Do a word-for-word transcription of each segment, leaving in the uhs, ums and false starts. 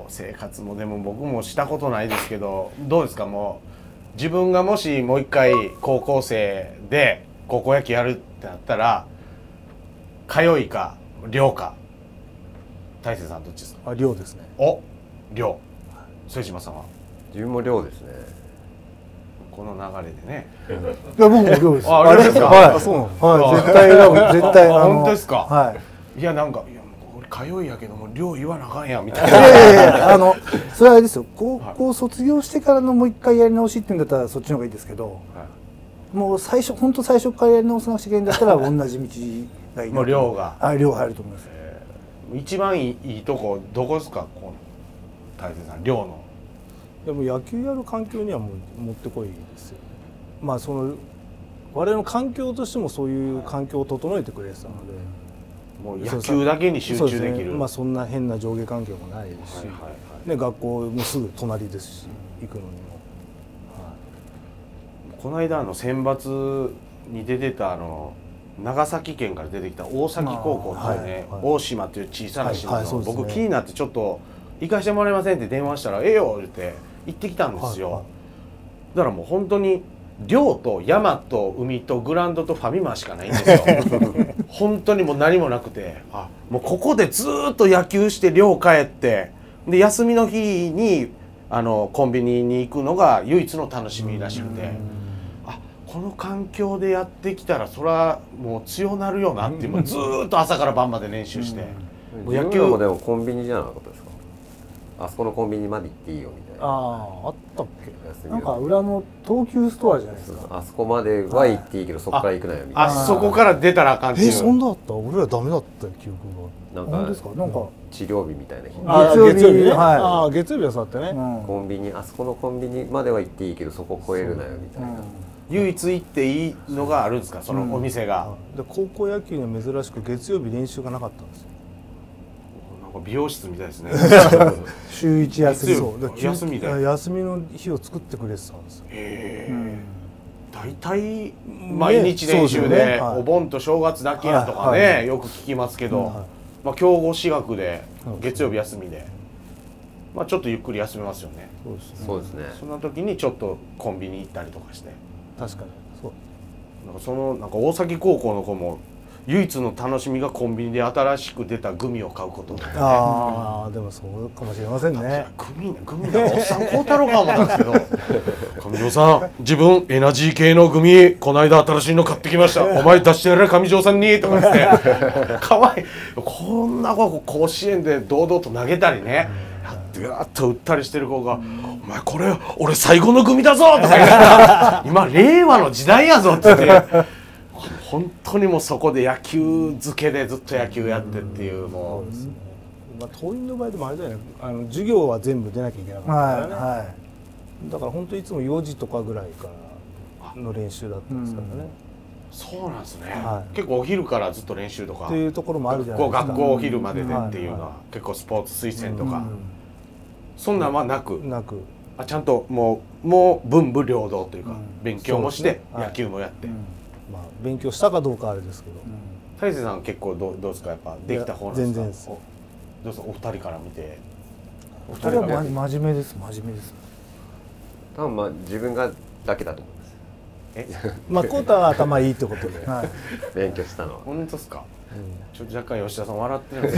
生活もでも僕もしたことないですけど、どうですか？もう自分がもしもう一回高校生で高校野球やるってなったら、通いか寮か。大勢さんどっちですか？ あ、寮ですね。 お、寮。副島さんは？ 自分も寮ですね。 この流れでね。 いや、僕も寮です。 あ、寮ですか？ はい、そうなんです。はい、絶対寮、絶対。 本当ですか？ はい。 いや、なんか、いや、俺通いやけども、寮言わなあかんやみたいな。 いやいやいや、あの、それはあれですよ。高校卒業してからのもう一回やり直しっていうんだったら、そっちの方がいいですけど。もう最初、本当最初からやり直さなくちゃいけないんだったら、同じ道がいい。 もう寮が。 はい、寮入ると思います。 一番いい、いいとこ、どこですか？この大勢さん、寮の。 でも野球やる環境にはもうもってこいですよね。まあその我々の環境としてもそういう環境を整えてくれてたので、 もう野球だけに集中できる。 ね、まあそんな変な上下関係もないですし、はいはいはい、ね、学校もすぐ隣ですし、行くのにも。 はい、この間の選抜に出てたあの長崎県から出てきた大崎高校っていうね、はいはい、大島っていう小さな島の、はいはい、僕気になってちょっと行かしてもらえませんって電話したら「ええよ」言って行ってきたんですよ。はいはい、だからもう本当に寮と山と海とグラウンドとファミマしかないんですよ。本当にもう何もなくて、あ、もうここでずっと野球して寮帰ってで休みの日にあのコンビニに行くのが唯一の楽しみらしくて、あ、この環境でやってきたらそれはもう強なるよなっていう、もうずっと朝から晩まで練習して。 野球もでもコンビニじゃなかったですか？あそこのコンビニまで行っていいよみたいな。 ああ、あったっけ？なんか裏の東急ストアじゃないですか。 あそこまでは行っていいけど、そこから行くなよみたいな。 あそこから出たらあかんっていう。 え、そんなあった？俺らダメだった記憶が。 なんかですか？なんか治療日みたいな日。 あ、月曜日ね。ああ、月曜日はそうだったね。 コンビニ、あそこのコンビニまでは行っていいけど、そこ超えるなよみたいな。 唯一行っていいのがあるんですか？そのお店が。 で、高校野球には珍しく月曜日練習がなかったんですよ。 美容室みたいですね。 週一休み。そう休みで休みの日を作ってくれてたんですよ。 へえ。大体毎日練習でお盆と正月だけやとかね、よく聞きますけど、まあ強豪私学で月曜日休みで、まあちょっとゆっくり休めますよね。 そうですね。 そんな時にちょっとコンビニ行ったりとかして。 確かに。そう。 なんかそのなんか大崎高校の子も。唯一の楽しみがコンビニで新しく出たグミを買うことだよね。 ああ、でもそうかもしれませんね。 グミ、グミだおっさん孝太郎か思ったんですけど。上条さん、自分エナジー系のグミこの間新しいの買ってきました。お前出してやれ上条さんにとか言って。可愛い。こんな子甲子園で堂々と投げたりね。やってやっと打ったりしてる子が、お前これ俺最後のグミだぞとか言って。今令和の時代やぞって言って。本当にもうそこで野球漬けでずっと野球やってっていう、もう、 まあ、桐蔭の場合でもあれだよね、あの授業は全部出なきゃいけなかったからね、はいはい、だから本当いつもよじとかぐらいからの練習だったんですからね、 うん、そうなんですね、はい、結構お昼からずっと練習とかっていうところもあるじゃないですか。 学校お昼まででっていうのは、うんはい、結構スポーツ推薦とか、うん、そんなんはなくなくあちゃんともうもう文武両道というか、うん、勉強もして、ね、野球もやって、はい、 まあ、勉強したかどうかあれですけど、 大勢さん結構どうどうですか？やっぱできた方なんですか？ 全然です。 どうですかお二人から見て？ お二人は真面目です。真面目です。 多分まあ自分がだけだと思います。 え？ まあコータは頭いいってことで、はい、 勉強したのは。 本当ですか？うん、ちょっと若干吉田さん笑ってるん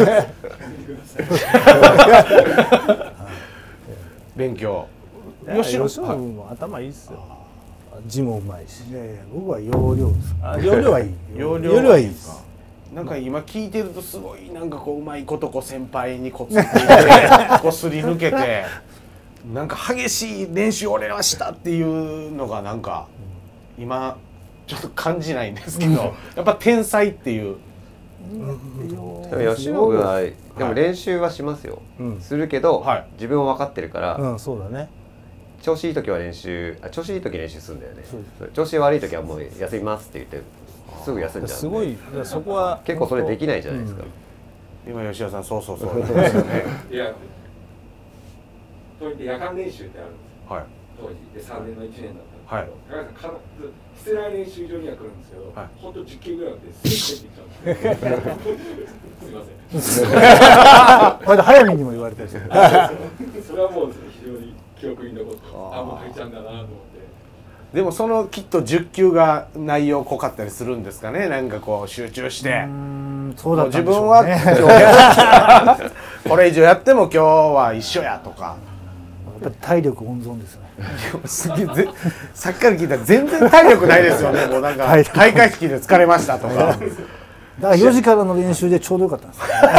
です勉強。 吉野君も頭いいっすよ。字もうまいし。いやいや、僕は要領です。あ、要領はいい。 要領はいいです。なんか今聞いてるとすごいなんかこううまいことこう先輩にこついてこうすり抜けてなんか激しい練習俺はしたっていうのがなんか今ちょっと感じないんですけど、やっぱ天才っていう。 でも吉野君はでも練習はしますよ。するけど自分は分かってるから。 うん、そうだね。 調子いい時は練習、あ調子いい時練習するんだよね。調子悪い時はもう休みますって言ってすぐ休んじゃう。 すごい、そこは結構それできないじゃないですか。 うん、今吉田さんそうそうそうですよね。 いや、当時夜間練習ってあるんですよ。はい。当時でさんねんのいちねんだったんですけど、はい、必ず室内練習場には来るんですけど、はい、本当じゅっキロぐらいですぐ帰ってきたんです。すみません。 割と早見にも言われたりする。 それはもう非常に記憶に残って、あ、もう入っちゃうんだなと思って。 でもそのきっとじゅっ球が内容濃かったりするんですかね。なんかこう集中して。 そうだったんでし自分ょうね。 はこれ以上やっても今日は一緒やとか。 やっぱ体力温存ですよね。 すげえぜさっきから聞いたら全然体力ないですよね。もうなんか開会式で疲れましたとか。 だからよじからの練習でちょうどよかったん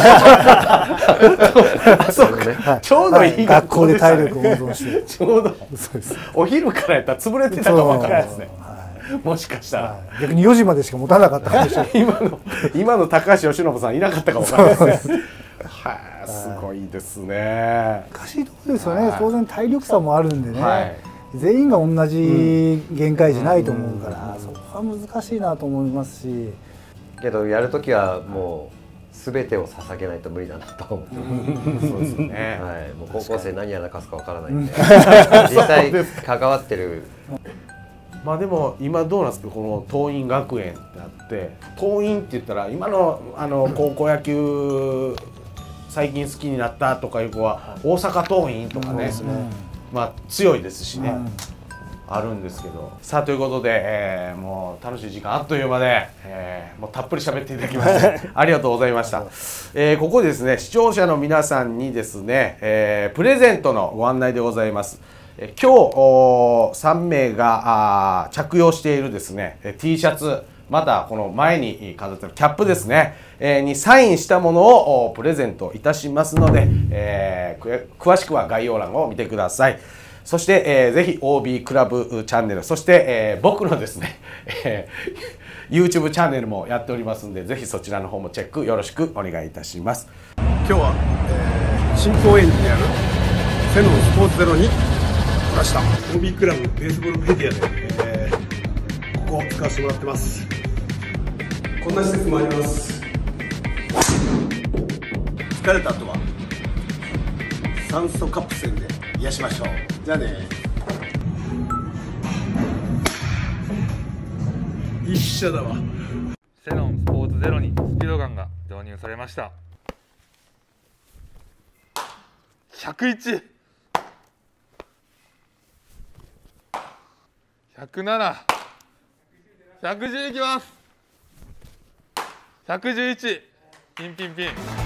です。 そうか。ちょうどいい学校で体力温存して。 ちょうど。お昼からやったら潰れてたかもわからないですね。もしかしたら逆によじまでしか持たなかったかもしれない。 今の今の高橋由伸さんいなかったかもわからないですね。はい、すごいですね。 難しいところですよね。当然体力差もあるんでね。全員が同じ限界じゃないと思うから、そこは難しいなと思いますし。 けどやるときはもうすべてを捧げないと無理だなと思ってます。 そうですね。 はい、もう高校生何やらかすかわからないんで、実際関わってる。 まあでも今どうなんですか、この桐蔭学園ってあって、桐蔭って言ったら今のあの高校野球最近好きになったとかいう子は大阪桐蔭とかね、まあ強いですしね。あるんですけど、さあということで、えー、もう楽しい時間あっという間で、えー、もうたっぷり喋っていただきましてありがとうございました。えー、ここでですね、視聴者の皆さんにですね、えー、プレゼントのご案内でございます。えー、今日さんめいが着用しているですね T シャツ、またこの前に飾っているキャップですね、えー、にサインしたものをプレゼントいたしますので、えー、詳しくは概要欄を見てください。そして、えー、ぜひ オービー クラブチャンネル、そして、えー、僕のですね、えー、YouTube チャンネルもやっておりますので、ぜひそちらの方もチェックよろしくお願いいたします。 今日は、えー、新高円寺にあるセノンスポーツゼロに来ました。オービー クラブベースボールメディアで、えー、ここを使わせてもらってます。こんな施設もあります。疲れた後は酸素カプセルで癒しましょう。じゃあね。一緒だわ。 セノンスポーツゼロにスピードガンが導入されました。ひゃくいち、ひゃくなな、ひゃくじゅういきます。ひゃくじゅういち、ピンピンピン。